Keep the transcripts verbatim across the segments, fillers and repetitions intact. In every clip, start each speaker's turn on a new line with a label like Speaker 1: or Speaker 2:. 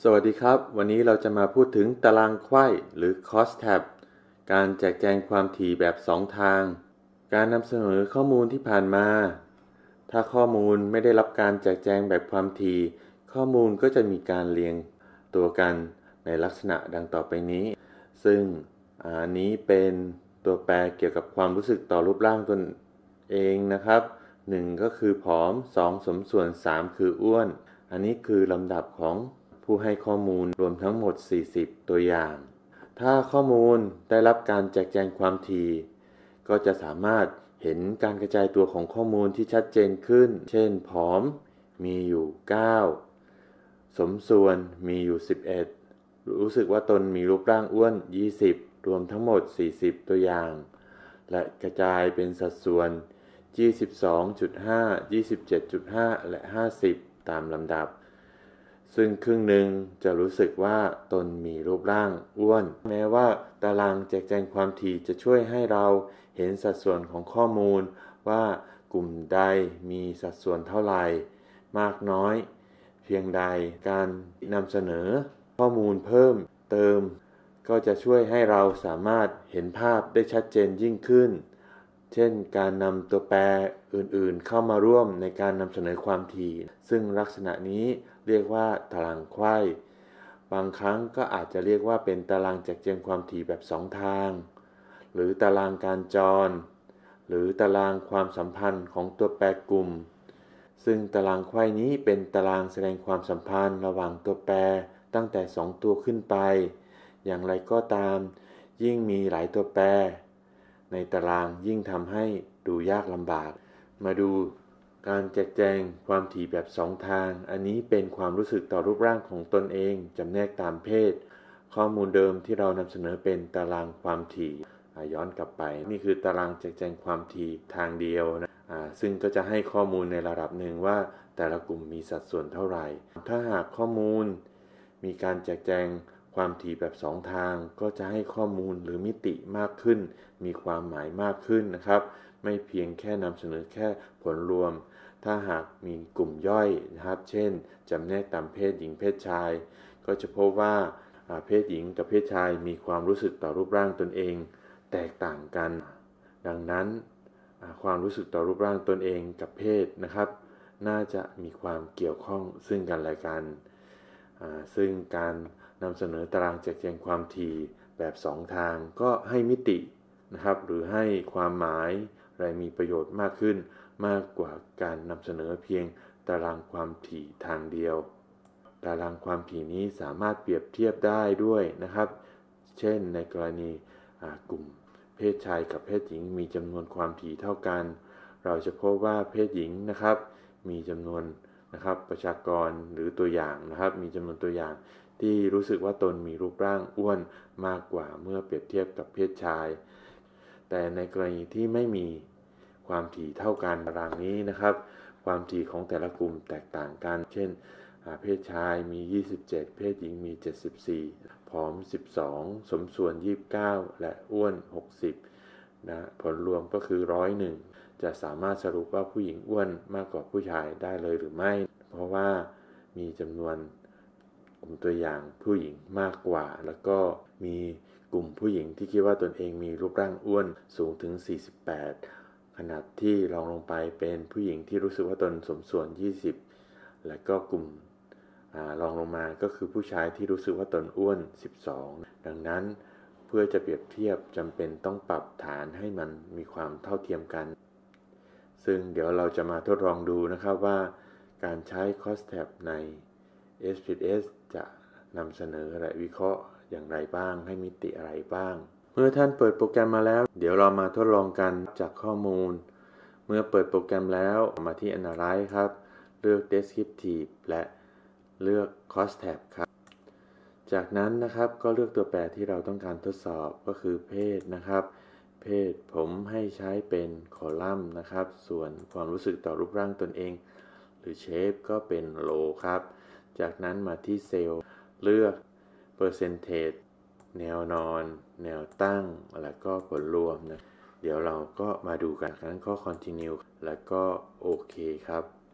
Speaker 1: สวัสดีครับวันนี้เราจะมาพูดถึงตารางไขว้หรือ crosstab การแจกแจงความถี่แบบสองทางการนำเสนอข้อมูลที่ผ่านมาถ้าข้อมูลไม่ได้รับการแจกแจงแบบความถี่ข้อมูลก็จะมีการเรียงตัวกันในลักษณะดังต่อไปนี้ซึ่งอันนี้เป็นตัวแปรเกี่ยวกับความรู้สึกต่อรูปร่างตนเองนะครับหนึ่งก็คือผอมสองสมส่วนสามคืออ้วนอันนี้คือลำดับของผู้ให้ข้อมูลรวมทั้งหมดสี่สิบตัวอย่างถ้าข้อมูลได้รับการแจกแจงความถี่ก็จะสามารถเห็นการกระจายตัวของข้อมูลที่ชัดเจนขึ้นเช่นผอมมีอยู่เก้าสมส่วนมีอยู่สิบเอ็ดรู้สึกว่าตนมีรูปร่างอ้วนยี่สิบรวมทั้งหมดสี่สิบตัวอย่างและกระจายเป็นสัดส่วน ยี่สิบสองจุดห้า ยี่สิบเจ็ดจุดห้า และห้าสิบตามลำดับซึ่งครึ่งหนึ่งจะรู้สึกว่าตนมีรูปร่างอ้วนแม้ว่าตารางแจกแจงความถี่จะช่วยให้เราเห็นสัดส่วนของข้อมูลว่ากลุ่มใดมีสัดส่วนเท่าไหร่มากน้อยเพียงใดการนำเสนอข้อมูลเพิ่มเติมก็จะช่วยให้เราสามารถเห็นภาพได้ชัดเจนยิ่งขึ้นเช่นการนำตัวแปรอื่นๆเข้ามาร่วมในการนำเสนอความถี่ซึ่งลักษณะนี้เรียกว่าตารางไขว้บางครั้งก็อาจจะเรียกว่าเป็นตารางแจกแจงความถี่แบบสองทางหรือตารางการจรหรือตารางความสัมพันธ์ของตัวแปรกลุ่มซึ่งตารางไขว้นี้เป็นตารางแสดงความสัมพันธ์ระหว่างตัวแปรตั้งแต่สองตัวขึ้นไปอย่างไรก็ตามยิ่งมีหลายตัวแปรในตารางยิ่งทำให้ดูยากลำบากมาดูการแจกแจงความถี่แบบสองทางอันนี้เป็นความรู้สึกต่อรูปร่างของตนเองจำแนกตามเพศข้อมูลเดิมที่เรานำเสนอเป็นตารางความถี่ย้อนกลับไปนี่คือตารางแจกแจงความถี่ทางเดียวนะซึ่งก็จะให้ข้อมูลในระดับหนึ่งว่าแต่ละกลุ่มมีสัดส่วนเท่าไหร่ถ้าหากข้อมูลมีการแจกแจงความถี่แบบสองทางก็จะให้ข้อมูลหรือมิติมากขึ้นมีความหมายมากขึ้นนะครับไม่เพียงแค่นำเสนอแค่ผลรวมถ้าหากมีกลุ่มย่อยนะครับเช่นจำแนกตามเพศหญิงเพศชายก็จะพบว่าเพศหญิงกับเพศชายมีความรู้สึกต่อรูปร่างตนเองแตกต่างกันดังนั้นความรู้สึกต่อรูปร่างตนเองกับเพศนะครับน่าจะมีความเกี่ยวข้องซึ่งกันและกันซึ่งการนำเสนอตารางแจกแจงความถี่แบบสองทางก็ให้มิตินะครับหรือให้ความหมายอะไรมีประโยชน์มากขึ้นมากกว่าการนำเสนอเพียงตารางความถี่ทางเดียวตารางความถี่นี้สามารถเปรียบเทียบได้ด้วยนะครับเช่นในกรณีกลุ่มเพศชายกับเพศหญิงมีจำนวนความถี่เท่ากันเราจะพบว่าเพศหญิงนะครับมีจำนวนนะครับประชากรหรือตัวอย่างนะครับมีจำนวนตัวอย่างที่รู้สึกว่าตนมีรูปร่างอ้วนมากกว่าเมื่อเปรียบเทียบกับเพศชายแต่ในกรณีที่ไม่มีความถี่เท่ากันตารางนี้นะครับความถี่ของแต่ละกลุ่มแตกต่างกันเช่นเพศชายมียี่สิบเจ็ดเพศหญิงมีเจ็ดสิบสี่ผอมสิบสองสมส่วนยี่สิบเก้าและอ้วนหกสิบนะผลรวมก็คือหนึ่งร้อยเอ็ดจะสามารถสรุปว่าผู้หญิงอ้วนมากกว่าผู้ชายได้เลยหรือไม่เพราะว่ามีจำนวนกลุ่มตัวอย่างผู้หญิงมากกว่าแล้วก็มีกลุ่มผู้หญิงที่คิดว่าตนเองมีรูปร่างอ้วนสูงถึงสี่สิบแปดขนาดที่รองลงไปเป็นผู้หญิงที่รู้สึกว่าตนสมส่วนยี่สิบและก็กลุ่มรองลงมาก็คือผู้ชายที่รู้สึกว่าตนอ้วนสิบสองดังนั้นเพื่อจะเปรียบเทียบจำเป็นต้องปรับฐานให้มันมีความเท่าเทียมกันซึ่งเดี๋ยวเราจะมาทดลองดูนะครับว่าการใช้ crosstab ใน เอส พี เอส จะนำเสนอและวิเคราะห์อย่างไรบ้างให้มิติอะไรบ้างเมื่อท่านเปิดโปรแกรมมาแล้วเดี๋ยวเรามาทดลองกันจากข้อมูลเมื่อเปิดโปรแกรมแล้วมาที่ Analyze ครับเลือก Descriptive และเลือก crosstab ครับจากนั้นนะครับก็เลือกตัวแปรที่เราต้องการทดสอบก็คือเพศนะครับเพศผมให้ใช้เป็นคอลัมน์นะครับส่วนความรู้สึกต่อรูปร่างตนเองหรือ Shape ก็เป็น Row ครับจากนั้นมาที่เซลล์เลือก Percentage แนวนอนแนวตั้งแล้วก็ผลรวมนะเดี๋ยวเราก็มาดูกันครั้งก็ Continue แล้วก็โอเคครับ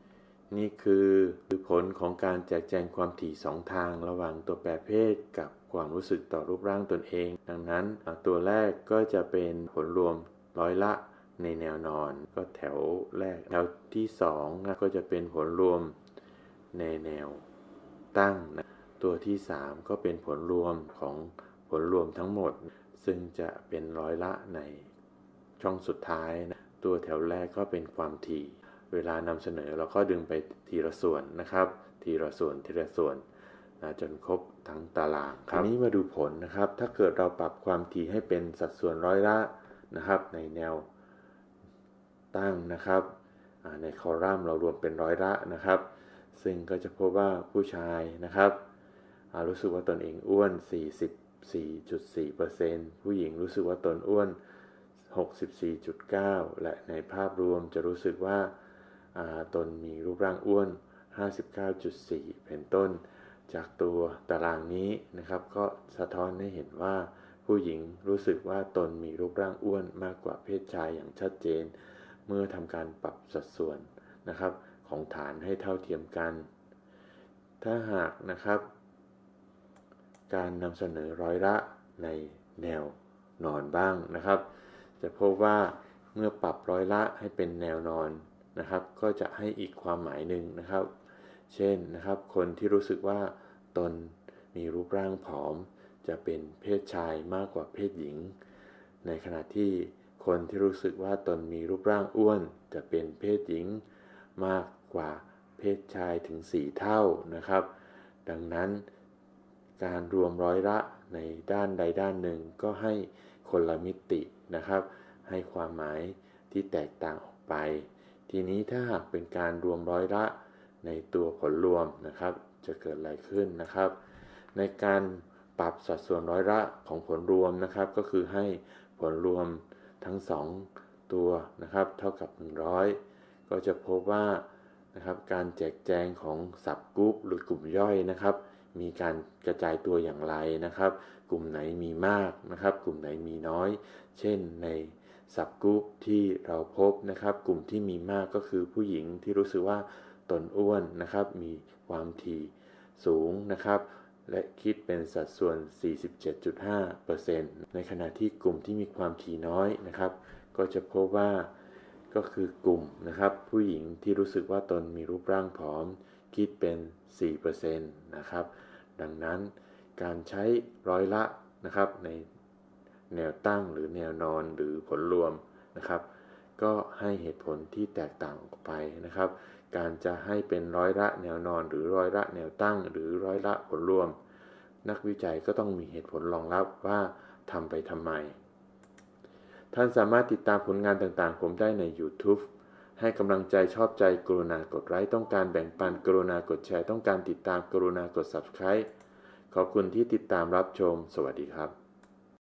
Speaker 1: นี่คือผลของการแจกแจงความถี่สองทางระหว่างตัวแปรเพศกับความรู้สึกต่อรูปร่างตนเองดังนั้นตัวแรกก็จะเป็นผลรวมร้อยละในแนวนอนก็แถวแรกแถวที่สองก็จะเป็นผลรวมในแนวตั้งนะตัวที่สามก็เป็นผลรวมของผลรวมทั้งหมดซึ่งจะเป็นร้อยละในช่องสุดท้ายนะตัวแถวแรกก็เป็นความถี่เวลานำเสนอเราก็ดึงไปทีละส่วนนะครับทีละส่วนทีละส่วนนะจนครบทั้งตารางครับทีนี้มาดูผลนะครับถ้าเกิดเราปรับความถี่ให้เป็นสัดส่วนร้อยละนะครับในแนวตั้งนะครับในคอลัมน์เรารวมเป็นร้อยละนะครับซึ่งก็จะพบว่าผู้ชายนะครับรู้สึกว่าตนเองอ้วน สี่สิบสี่จุดสี่เปอร์เซ็นต์ ผู้หญิงรู้สึกว่าตนอ้วน หกสิบสี่จุดเก้า และในภาพรวมจะรู้สึกว่าตนมีรูปร่างอ้วน ห้าสิบเก้าจุดสี่ เป็นต้นจากตัวตารางนี้นะครับก็สะท้อนให้เห็นว่าผู้หญิงรู้สึกว่าตนมีรูปร่างอ้วนมากกว่าเพศชายอย่างชัดเจนเมื่อทำการปรับสัดส่วนนะครับของฐานให้เท่าเทียมกันถ้าหากนะครับการนำเสนอร้อยละในแนวนอนบ้างนะครับจะพบว่าเมื่อปรับร้อยละให้เป็นแนวนอนนะครับก็จะให้อีกความหมายหนึ่งนะครับเช่นนะครับคนที่รู้สึกว่าตนมีรูปร่างผอมจะเป็นเพศชายมากกว่าเพศหญิงในขณะที่คนที่รู้สึกว่าตนมีรูปร่างอ้วนจะเป็นเพศหญิงมากกว่าเพศชายถึงสี่เท่านะครับดังนั้นการรวมร้อยละในด้านใดด้านหนึ่งก็ให้คนละมิตินะครับให้ความหมายที่แตกต่างออกไปทีนี้ถ้าหากเป็นการรวมร้อยละในตัวผลรวมนะครับจะเกิดอะไรขึ้นนะครับในการปรับสัดส่วนร้อยละของผลรวมนะครับก็คือให้ผลรวมทั้งสองตัวนะครับเท่ากับหนึ่งร้อยก็จะพบว่านะครับการแจกแจงของสับกรุ๊ปหรือกลุ่มย่อยนะครับมีการกระจายตัวอย่างไรนะครับกลุ่มไหนมีมากนะครับกลุ่มไหนมีน้อยเช่นในสับกรุ๊ปที่เราพบนะครับกลุ่มที่มีมากก็คือผู้หญิงที่รู้สึกว่าตนอ้วนนะครับมีความถี่สูงนะครับและคิดเป็นสัดส่วน สี่สิบเจ็ดจุดห้าเปอร์เซ็นต์ ในขณะที่กลุ่มที่มีความถี่น้อยนะครับก็จะพบว่าก็คือกลุ่มนะครับผู้หญิงที่รู้สึกว่าตนมีรูปร่างผอมคิดเป็น สี่เปอร์เซ็นต์ นะครับดังนั้นการใช้ร้อยละนะครับในแนวตั้งหรือแนวนอนหรือผลรวมนะครับก็ให้เหตุผลที่แตกต่างออกไปนะครับการจะให้เป็นร้อยละแนวนอนหรือร้อยละแนวตั้งหรือร้อยละผลรวมนักวิจัยก็ต้องมีเหตุผลรองรับว่าทำไปทำไมท่านสามารถติดตามผลงานต่างๆผมได้ใน YouTube ให้กำลังใจชอบใจกรุณากดไลค์ต้องการแบ่งปันกรุณากดแชร์ต้องการติดตามกรุณากด Subscribe ขอบคุณที่ติดตามรับชมสวัสดีครับ